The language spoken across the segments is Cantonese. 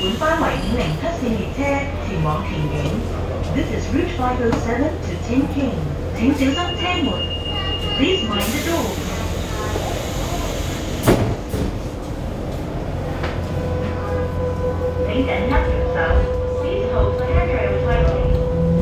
本班為507線列車前往田景。This is Route 507 to Tin King。請小心車門。Please mind the doors。請緊握扶手。Please hold the handrail tightly。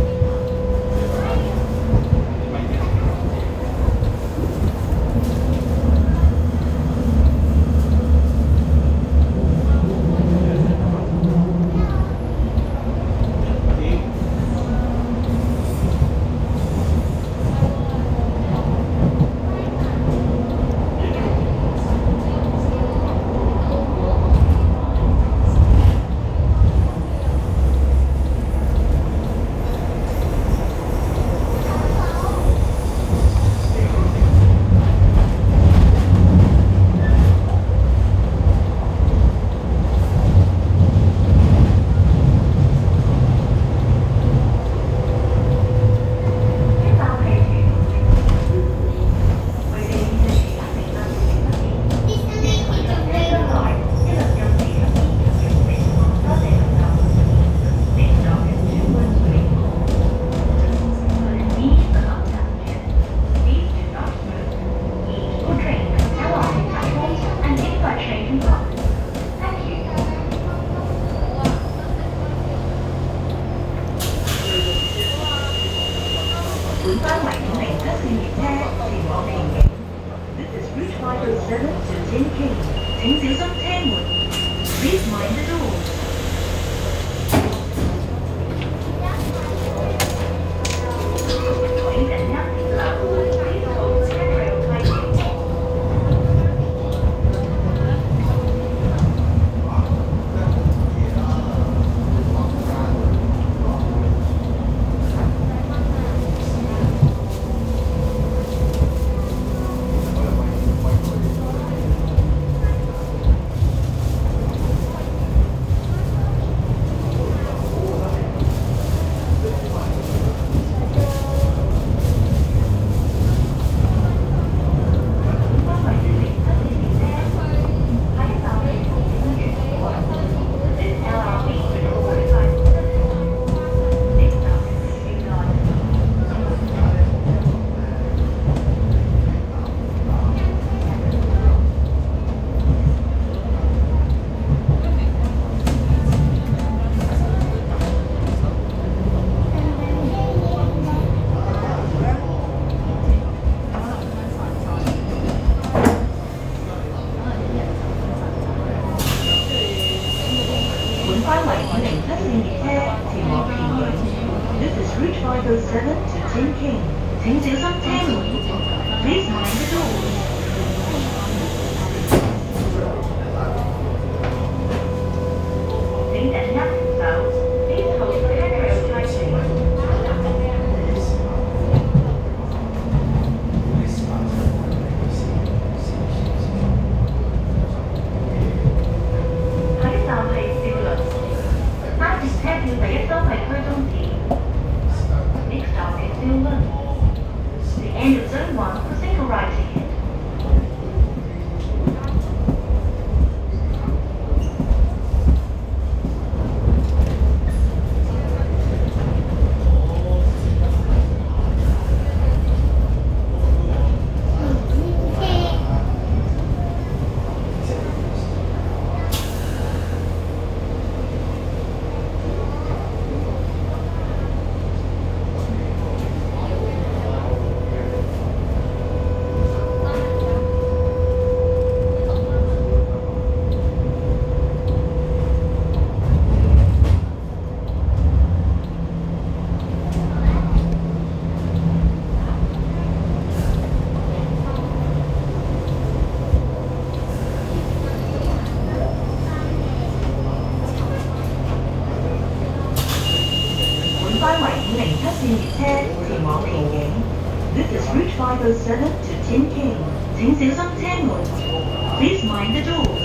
本班為507線列車前往田景。This is Route 507 to Tin King。請小心車門。Please mind the doors。請緊握扶手。Please hold the handrail tightly。本班為507線列車前往田景。This is Route 507 to Tin King。請小心車門。Please mind the doors。請緊握扶手。Please hold the handrail tightly。下一站係兆麟。巴士車票第一收費區終止。Next stop is Newland. The end of Zone 1 for single ride ticket. 班為507線列車前往田景。This is Route 507 to Tin King。請小心車門。Please mind the doors。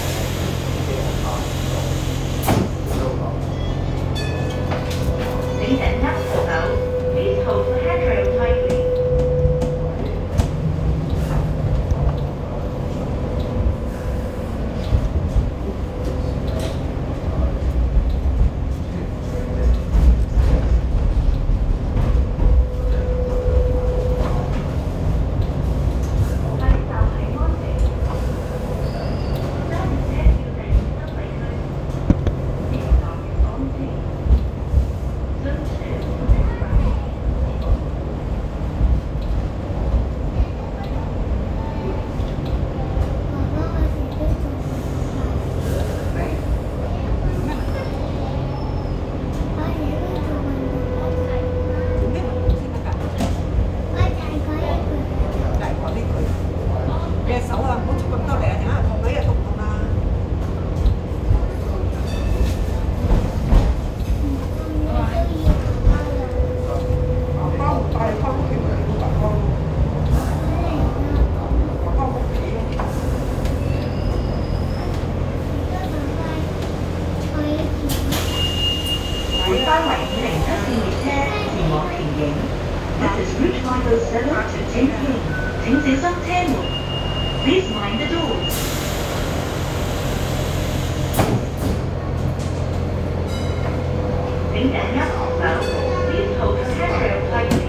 請緊握扶手。Please hold the handrail tightly。 本班為507線列車前往田景。This is Route 507 to Tinking。請小心車門。Please mind the doors。請緊握扶手。Please hold your handrail tightly。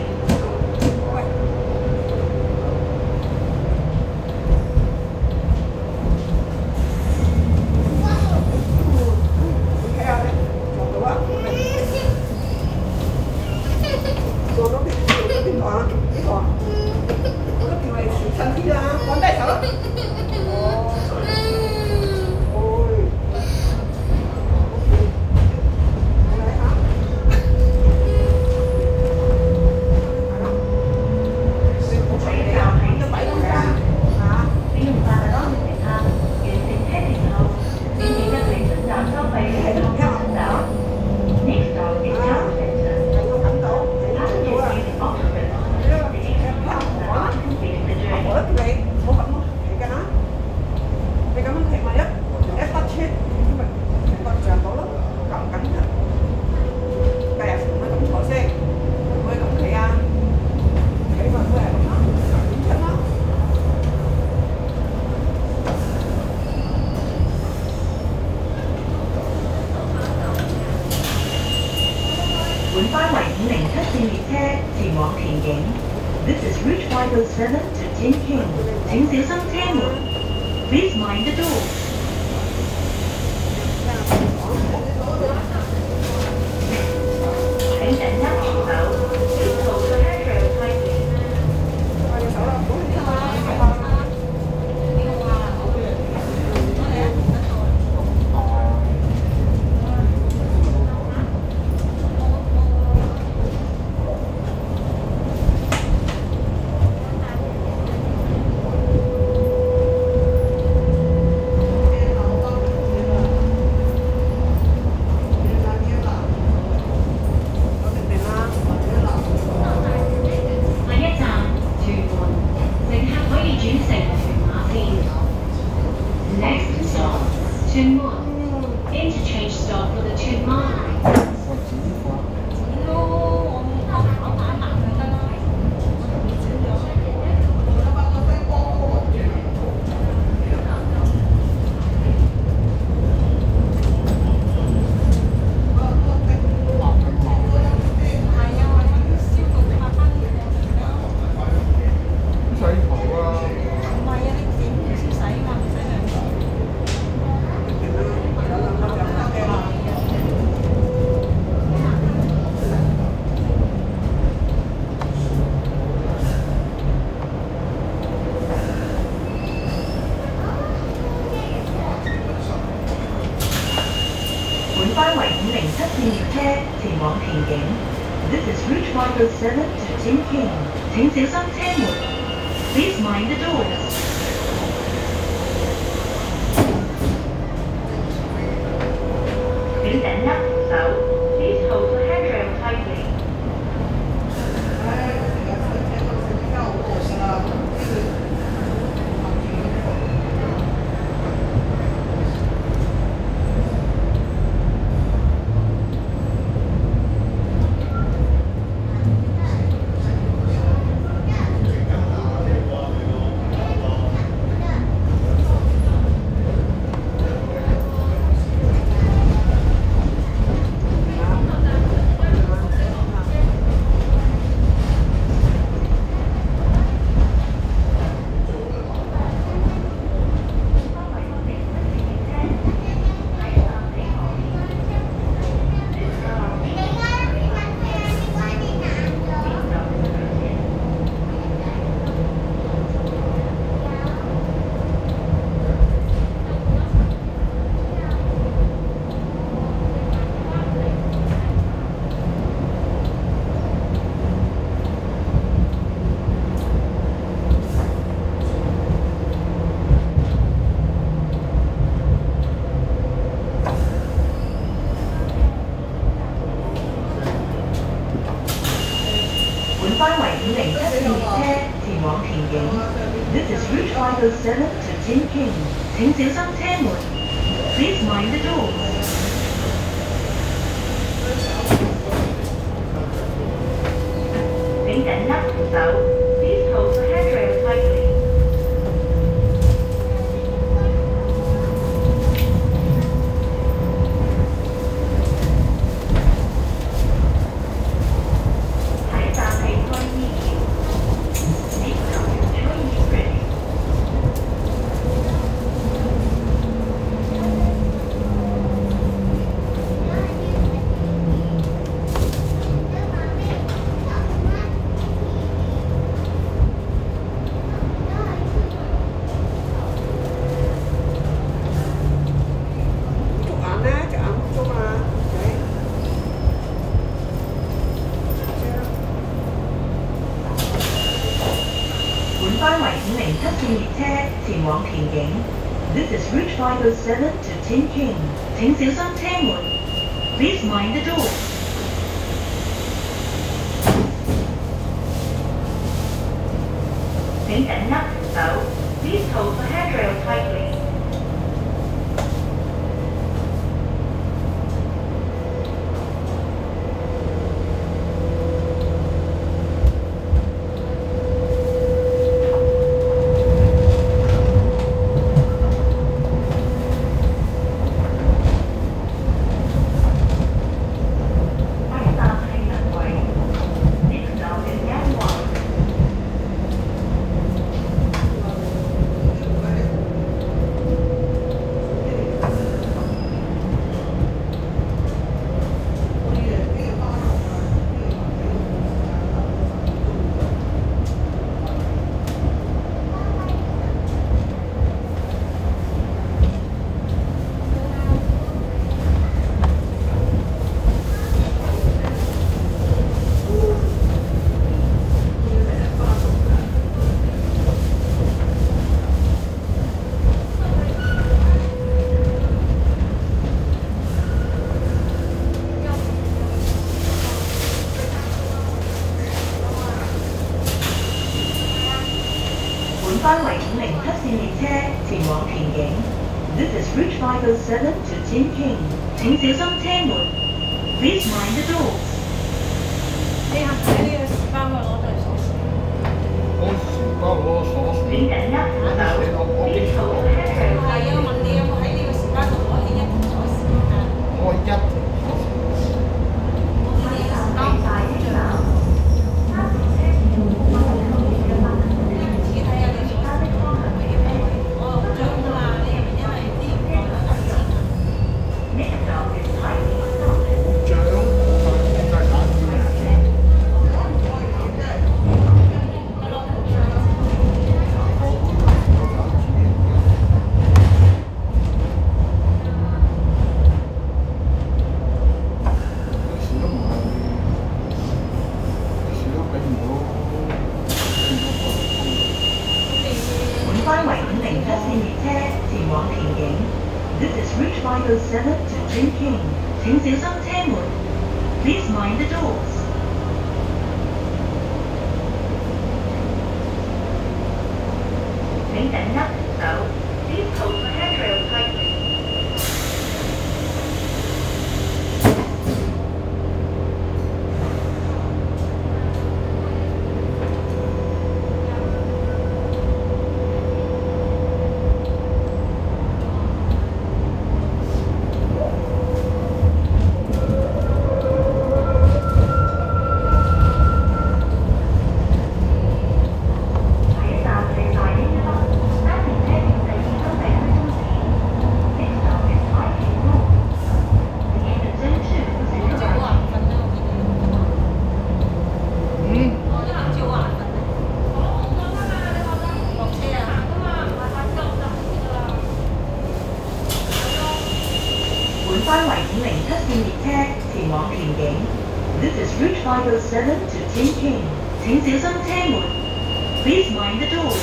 本班為507線列車前往田景。This is Route 507 to Tinking。請小心車門。Please mind the door。請緊握扶手。Please hold your handrail tightly。Next stop, Tuen Mun. Interchange stop for the Tuen Mun line. 本班為507線列車前往田景。This is Route 507 to Tinking。請小心車門。Please mind the doors。請緊握扶手。Please hold your handrail tightly。班為507線列車前往田景。This is Route 507 to Tinking。請小心車門。Please mind the doors。 手，Please hold the handrail tightly。睇站係區醫療，Next stop is Chinese Bridge。本班為507線列車前往田景。This is Route 507 to Tin King。請小心車門。Please mind the door。請緊握扶手。Please hold the handrail tightly。班為507線列車前往田景。This is Route 507 to Tin King。請小心車門。Please mind the doors。 你係咪呢個時包去攞對鎖匙？ 我時包攞鎖匙。 請緊握扶手。Please hold the handrail。 係啊，問你有冇喺呢個時包度攞起一條鎖匙㗎？ 我一條鎖匙。 我見你時包唔大嘅啫。自己睇下你鎖匙係咪要開？哦，獎㗎嘛，你係咪因為啲唔夠得錢啊 ？Next stop is Highway Stop。 獎我係打字。 本班為507線列車前往田景。This is Route 507 to Tin King。請小心車門。Please mind the doors。請緊握扶手。Please hold the handrail tightly。本班為507線列車前往田景。This is Route 507 to Tin King。請小心車門。Please mind the doors。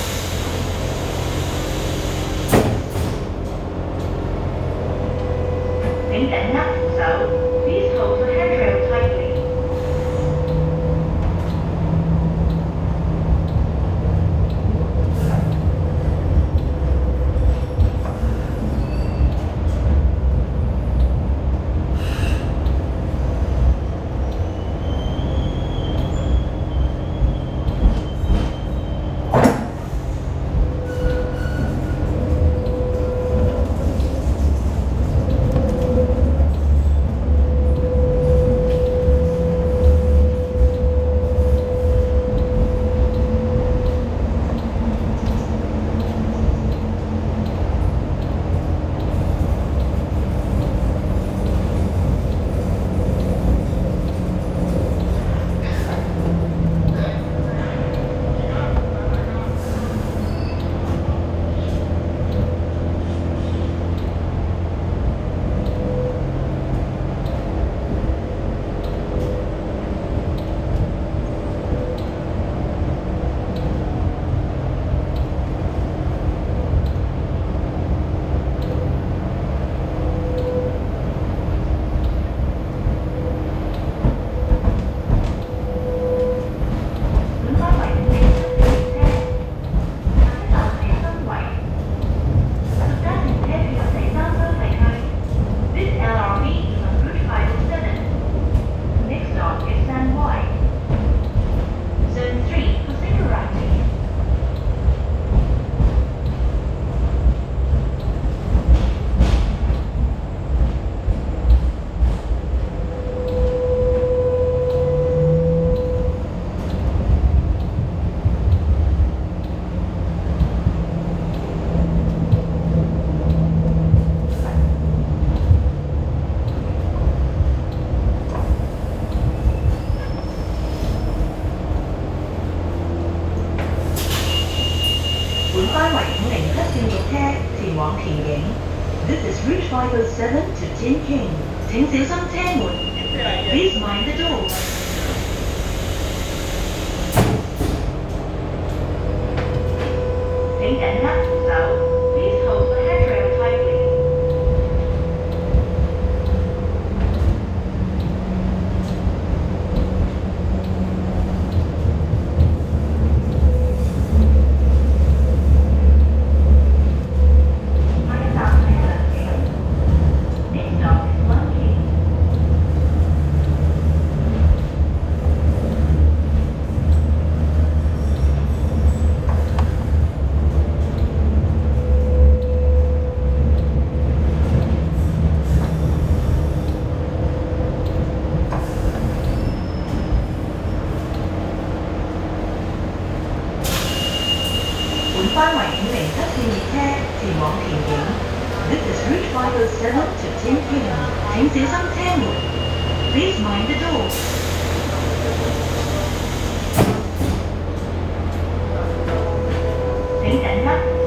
請緊握扶手。Please hold the handrail tightly。 請小心車門。Please mind the door。請緊握扶手。Please hold the handrail tightly。本班為507線列車前往田景。This is Route 507 to Tinping。請小心車門。Please mind the door。請緊握。